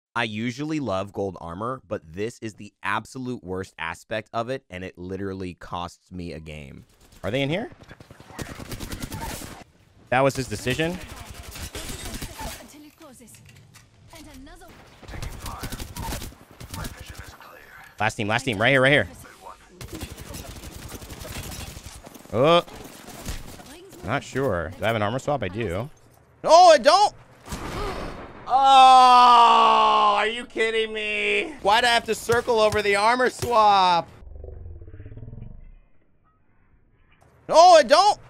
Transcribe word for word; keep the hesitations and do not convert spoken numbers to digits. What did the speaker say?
I usually love gold armor, but this is the absolute worst aspect of it, and it literally costs me a game. Are they in here? That was his decision. Last team, last team, right here, right here. Oh, not sure. Do I have an armor swap? I do. Oh, I don't. Oh, are you kidding me? Why'd I have to circle over the armor swap? Oh, I don't.